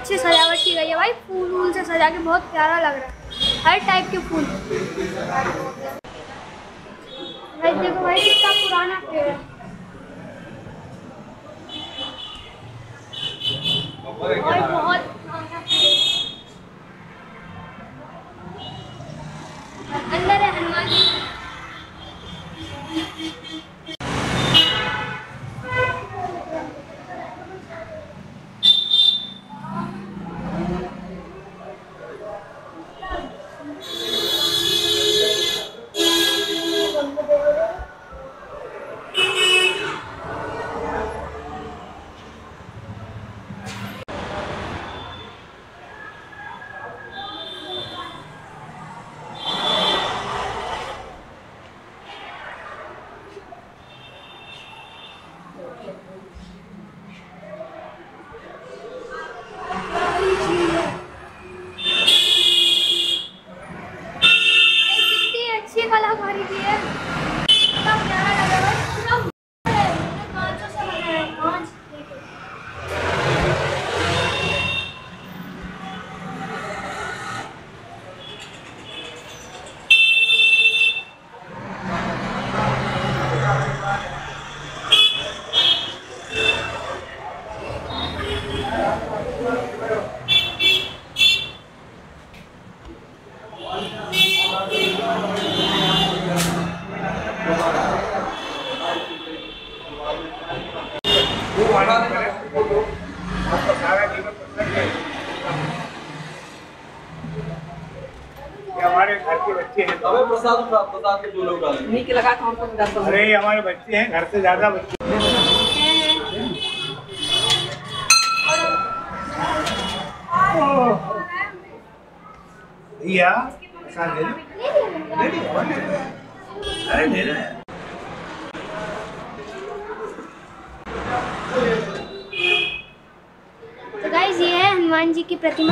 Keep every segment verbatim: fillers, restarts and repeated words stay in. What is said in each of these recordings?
अच्छी सजावट की गई है भाई, फूल वूल से सजा के बहुत प्यारा लग रहा है, हर टाइप के फूल। भाई देखो भाई कितना पुराना पेड़ है और बहुत पुराना पेड़। अंदर है हनुमान जी। कलाकारी की है, कितना प्यारा लग रहा है, पूरा कांचों से बना है, कांच। हमारे घर के बच्चे हैं, प्रसाद प्रसाद के दो लोग नीक लगा। अरे हमारे बच्चे हैं, घर से ज्यादा बच्चे भैया प्रसाद ले लो। अरे ले रहे हैं। तो गाइस ये है हनुमान जी की प्रतिमा।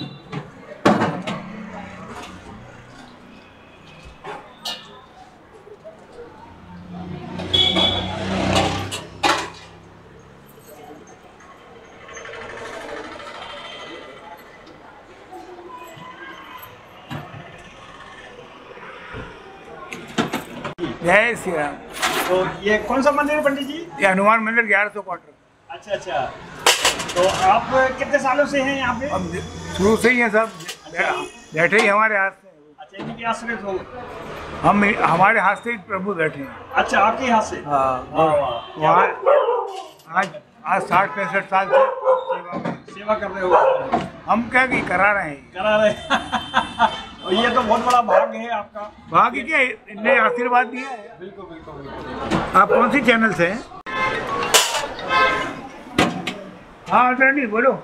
जय श्री राम। तो ये कौन सा मंदिर है पंडित जी? ये हनुमान मंदिर ग्यारह सौ क्वार्टर। अच्छा अच्छा। तो आप कितने सालों से हैं यहाँ पे? हम शुरू से ही हैं सब, बैठे ही हमारे हाथ से। अच्छा, इनके आश्रित हो? हम हमारे हाथ से ही प्रभु बैठे हैं। अच्छा, आपके हाथ से? हाँ। वहाँ आज आज साठ पैंसठ साल से सेवा कर रहे हो? हम क्या कि करा रहे हैं करा रहे और ये तो बहुत बड़ा भाग्य है आपका। भाग्य क्या, इनने आशीर्वाद दिया है। बिल्कुल बिल्कुल बिल्कुल। आप कौन सी चैनल से हैं? हाँ अटर्नी बोलो।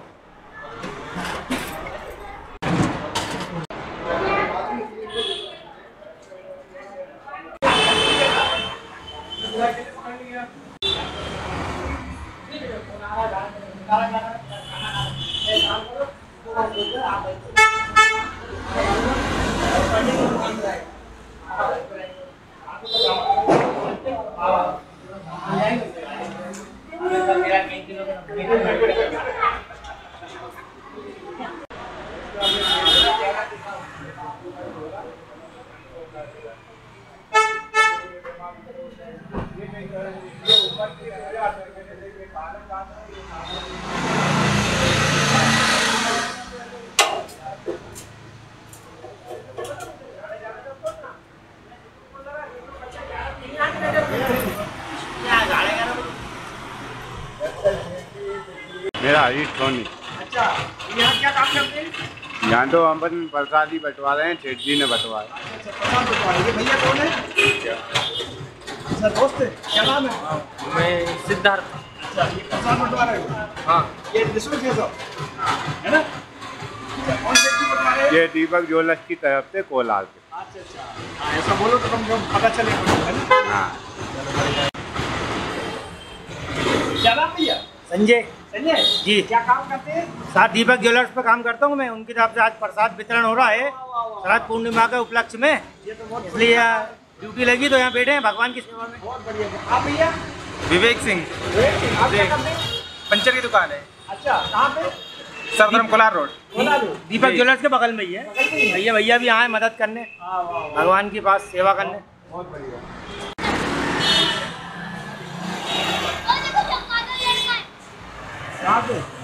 मेरा हरीश सोनी। अच्छा, यहाँ क्या काम करते हैं? यहाँ तो हम अपन प्रसादी बंटवा रहे हैं, सेठ जी ने बंटवाया। अच्छा, प्रसाद बंटवा रहे हैं। भैया कौन है? अच्छा, दोस्त है। क्या नाम है? मैं सिद्धार्थ। अच्छा, ये प्रसाद बंटवा रहे हो? हाँ। ये निःशुल्क है सब, है ना? अच्छा, कौन से बंटवा रहे हैं? ये दीपक ज्वेलर्स की तरफ से कोलार से। अच्छा अच्छा, हाँ, ऐसा बोलो तो कम से कम पता चलेगा, है ना? हाँ। क्या नाम भैया? संजय संजय जी। क्या काम करते हैं? साथ दीपक ज्वेलर्स पर काम करता हूँ मैं। उनकी तरफ से आज प्रसाद वितरण हो रहा है शरद पूर्णिमा के उपलक्ष्य में, ये तो बहुत इसलिए ड्यूटी लगी तो यहाँ बैठे हैं भगवान की सेवा में। बहुत बढ़िया। आप भैया? विवेक सिंह। आप क्या करते हैं? पंचर की दुकान है। अच्छा, कहाँ पे? सरदरम कोलार रोड। दीपक ज्वेलर्स के बगल में ही है। भैया भैया भी आए मदद करने, भगवान के पास सेवा करने। बहुत बढ़िया। और देखो चमगादड़ लड़का है। कहाँ पे?